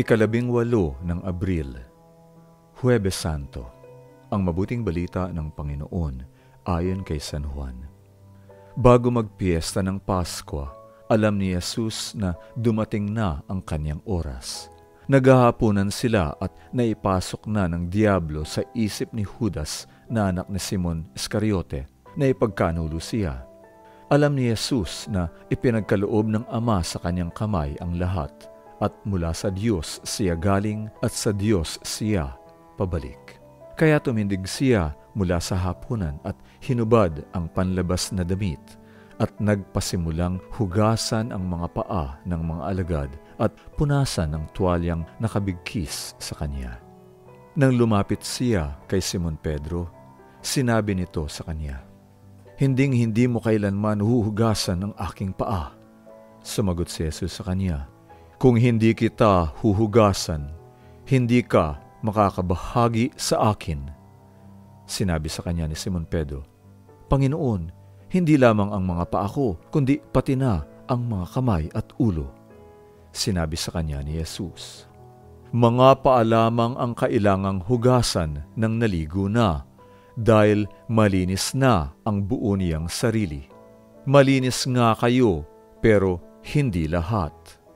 Ikalabing-walo ng Abril, Huwebes Santo, ang mabuting balita ng Panginoon ayon kay San Juan. Bago magpiesta ng Pasko, alam ni Jesus na dumating na ang kanyang oras. Naghahapunan sila at naipasok na ng Diablo sa isip ni Judas na anak ni Simon Iscariote na ipagkanulo siya. Alam ni Jesus na ipinagkaloob ng Ama sa kanyang kamay ang lahat, at mula sa Diyos siya galing at sa Diyos siya pabalik. Kaya tumindig siya mula sa hapunan at hinubad ang panlabas na damit at nagpasimulang hugasan ang mga paa ng mga alagad at punasan ng tuwalyang nakabigkis sa kanya. Nang lumapit siya kay Simon Pedro, sinabi nito sa kanya, "Hinding-hindi mo kailanman huhugasan ang aking paa." Sumagot si Jesus sa kanya, "Kung hindi kita huhugasan, hindi ka makakabahagi sa akin." Sinabi sa kanya ni Simon Pedro, "Panginoon, hindi lamang ang mga paa ko, kundi pati na ang mga kamay at ulo." Sinabi sa kanya ni Jesus, "Mga paa lamang ang kailangang hugasan ng naligo na, dahil malinis na ang buo niyang sarili. Malinis nga kayo, pero hindi lahat."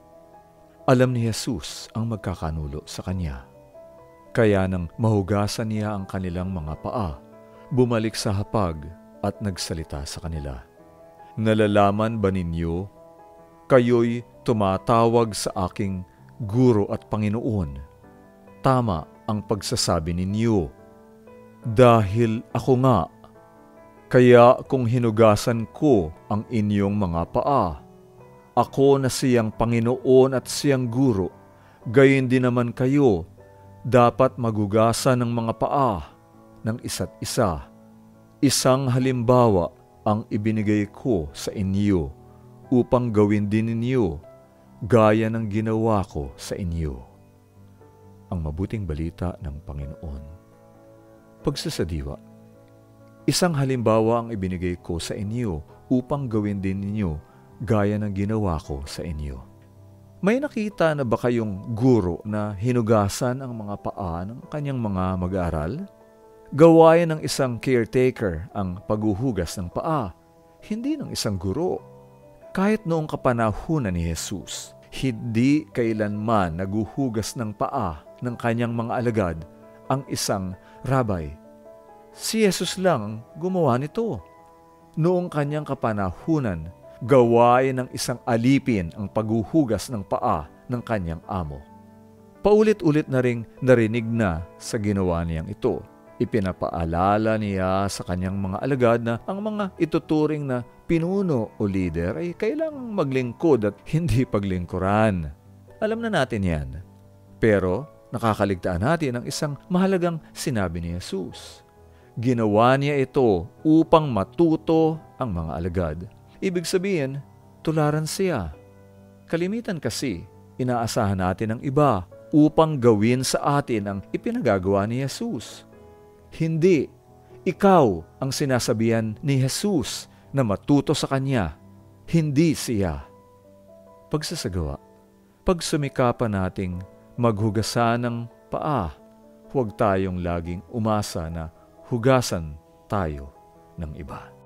Alam ni Jesus ang magkakanulo sa kanya. Kaya nang mahugasan niya ang kanilang mga paa, bumalik sa hapag at nagsalita sa kanila, "Nalalaman ba ninyo, kayo'y tumatawag sa aking Guro at Panginoon? Tama ang pagsasabi ninyo, dahil ako nga. Kaya kung hinugasan ko ang inyong mga paa, ako na siyang Panginoon at siyang Guro, gayon din naman kayo, dapat magugasan ng mga paa ng isa't isa. Isang halimbawa ang ibinigay ko sa inyo upang gawin din ninyo gaya ng ginawa ko sa inyo." Ang mabuting balita ng Panginoon. Pagsasadiwa. Isang halimbawa ang ibinigay ko sa inyo upang gawin din ninyo gaya ng ginawa ko sa inyo. May nakita na ba kayong guro na hinugasan ang mga paa ng kanyang mga mag-aaral? Gawain ng isang caretaker ang paghuhugas ng paa, hindi ng isang guro. Kahit noong kapanahunan ni Jesus, hindi kailanman naguhugas ng paa ng kanyang mga alagad ang isang rabay. Si Jesus lang ang gumawa nito. Noong kanyang kapanahunan, gawain ng isang alipin ang paghuhugas ng paa ng kanyang amo. Paulit-ulit na ring narinig na sa ginawa niyang ito. Ipinapaalala niya sa kanyang mga alagad na ang mga ituturing na pinuno o leader ay kailangang maglingkod at hindi paglingkuran. Alam na natin yan. Pero nakakaligtaan natin ang isang mahalagang sinabi ni Jesus. Ginawa niya ito upang matuto ang mga alagad. Ibig sabihin, tularan siya. Kalimitan kasi, inaasahan natin ang iba upang gawin sa atin ang ipinagagawa ni Jesus. Hindi, ikaw ang sinasabihan ni Jesus na matuto sa Kanya, hindi siya. Pagsasagawa, pagsumikapan nating maghugasan ng paa, huwag tayong laging umasa na hugasan tayo ng iba.